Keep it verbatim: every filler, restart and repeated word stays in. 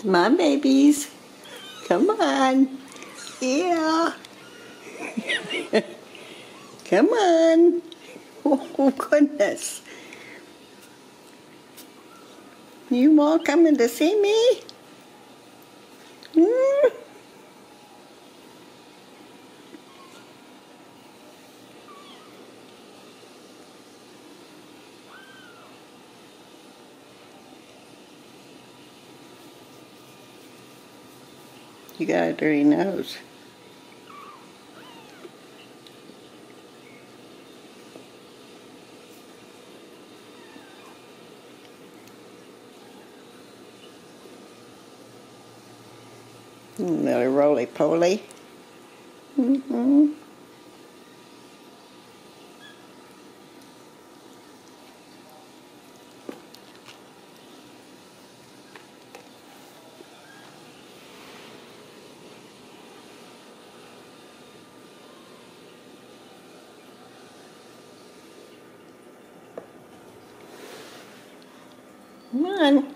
Come on, babies. Come on. Yeah. Come on. Oh, goodness. You all coming to see me? Hmm? You got a dirty nose. Little roly-poly. Mm-hmm. Come on.